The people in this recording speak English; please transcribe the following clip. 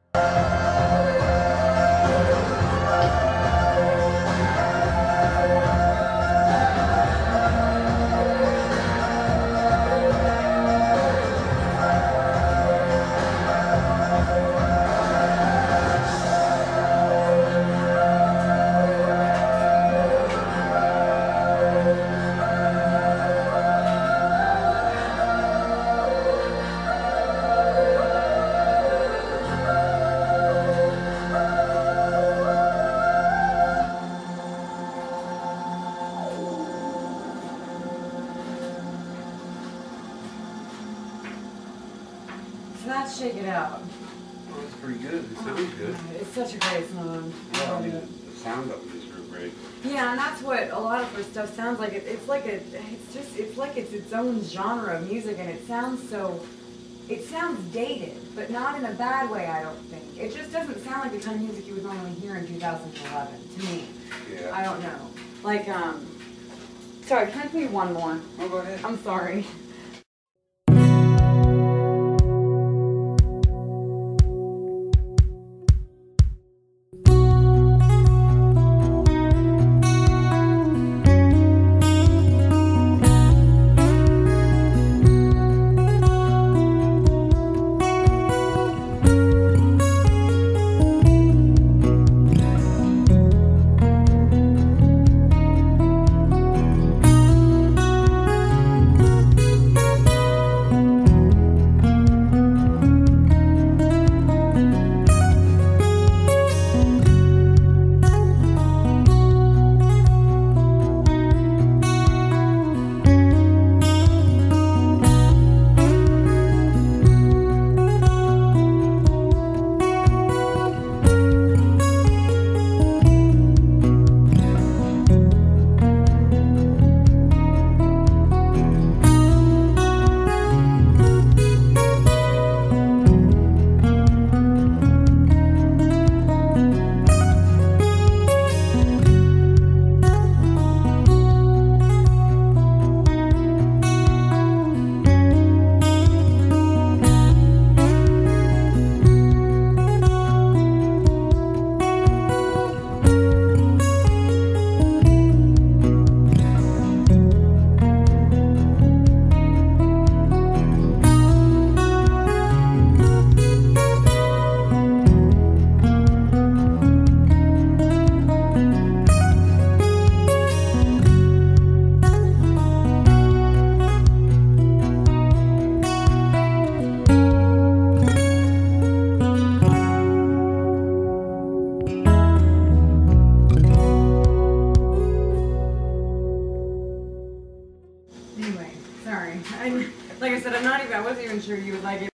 That's Shake It Out. Well, it's pretty good. It sounds good. It's such a great song. Well, I mean, the sound of it is real great. Yeah, and that's what a lot of her stuff sounds like. It's like it's its own genre of music, and it sounds dated, but not in a bad way, I don't think. It just doesn't sound like the kind of music you would normally hear in 2011, to me. Yeah. I don't know. Like, sorry, can I play one more? Oh, go ahead. I'm sorry. Anyway, sorry. Like I said, I wasn't even sure you would like it.